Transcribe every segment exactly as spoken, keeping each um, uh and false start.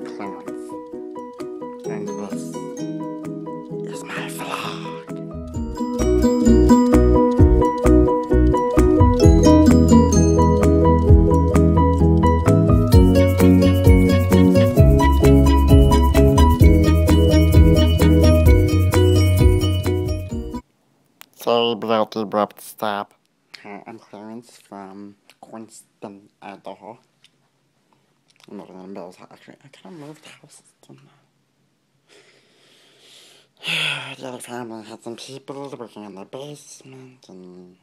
Clarence, and this is my vlog. Sorry about the abrupt stop. Uh, I'm Clarence from Quinston, Idaho. I'm living in Bill's house. Actually, I kind of moved houses, didn't I? The other family had some people working in their basement, and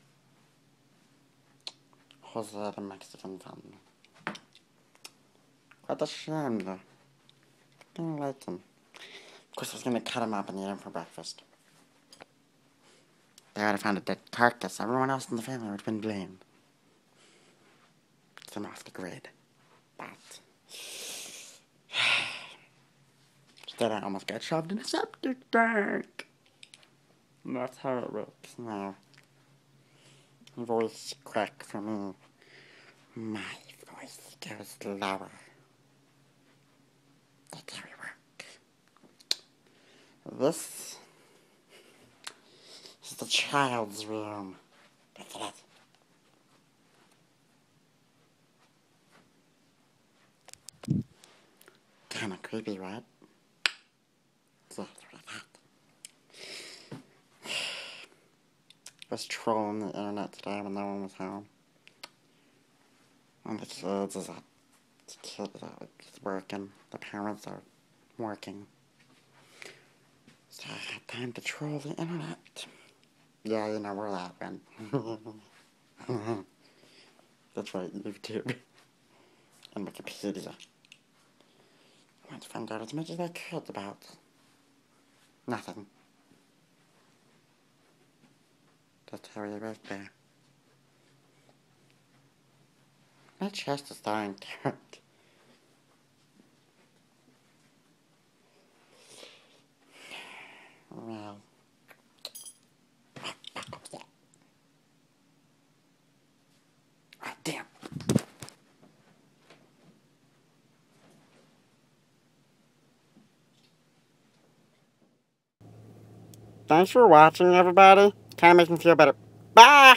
Jose had a Mexican family. Quite a shame, though. I didn't like him. Of course, I was gonna cut him up and eat him for breakfast. They would have found a dead carcass. Everyone else in the family would have been blamed. It's them off the grid. But instead, I almost got shoved in a septic tank. And that's how it works now. Voice crack for me. My voice goes lower. That's how we work. This is the child's room. Look at it. Kinda creepy, right? Yeah, it's really hot. I was trolling the internet today when no one was home. And the kids is at the kid is working. The parents are working. So I had time to troll the internet. Yeah, you know where that went. That's right, YouTube. And Wikipedia. I wanted to find out as much as I could about nothing. That's how you work there. My chest is starting to hurt. Well. Ah, damn. Thanks for watching, everybody. Kind of makes me feel better. Bye!